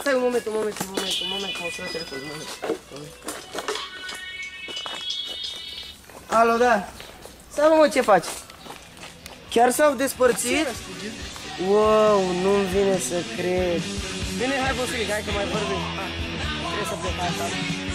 Stai un moment, mă sună telefonul, un moment. Alo, da. Salut, mă, ce faci? Chiar s-au despărțit? Wow, nu-mi vine să cred. Bine, hai, bosuric, hai că mai vorbim. Trebuie să plec asta.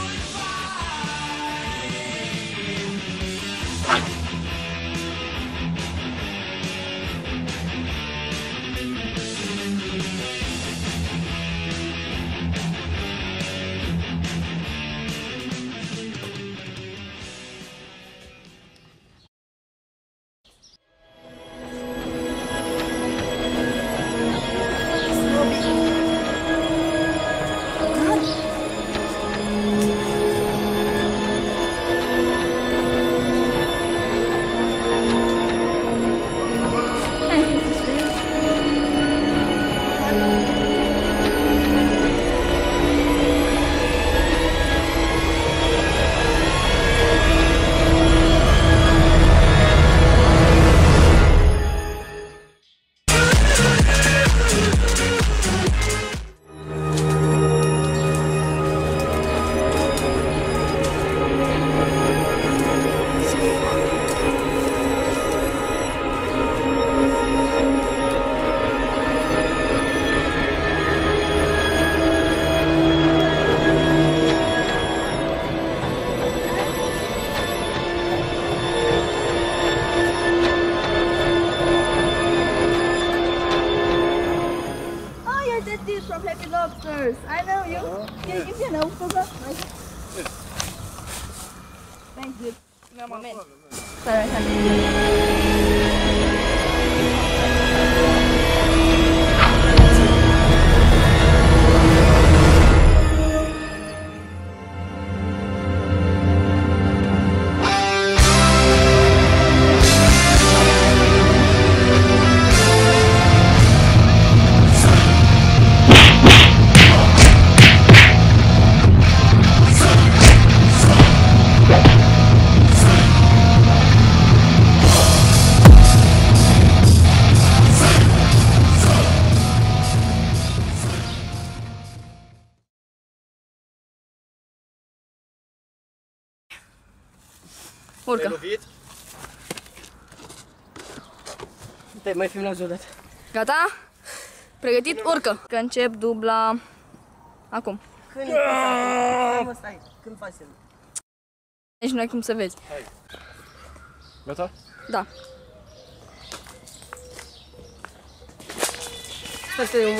From HappyLobsters. I know you. You know, thank you. No moment. Sorry, Urcă. Uite, mai filmează o dată. Gata? Pregătit? Urcă. Că încep dubla acum. Când e pasă? Stai, când faci semn? Nici nu ai cum să vezi. Hai. Gata? Da. Stai,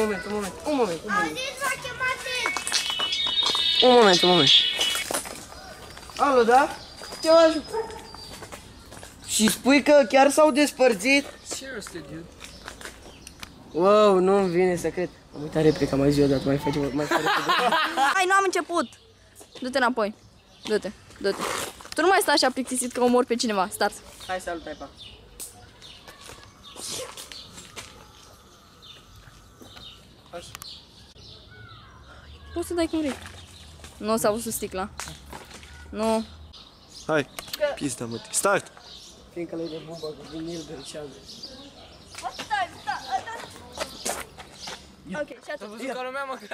un moment. Alo, da? Ce mă ajut? Și spui că chiar s-au despărțit? Seriously, dude. Wow, nu-mi vine să cred. Am uitat replica, mai zi o dată, mai fă repede. Hai, nu am început. Du-te înapoi. Du-te. Tu nu mai stai așa plictisit că omori pe cineva. Start. Hai, salut, Taipa. Așa. Poți să dai cum vrei. Nu o să auzi sticla. Nu. Hai, pizda, mă. Start! Fiindcă le de bumba cu vinil gărcează. Ok, și atunci. văzut ca lumea, mă?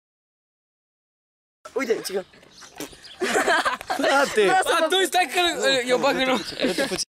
Uite, cică. Frate! Atunci stai că eu bag în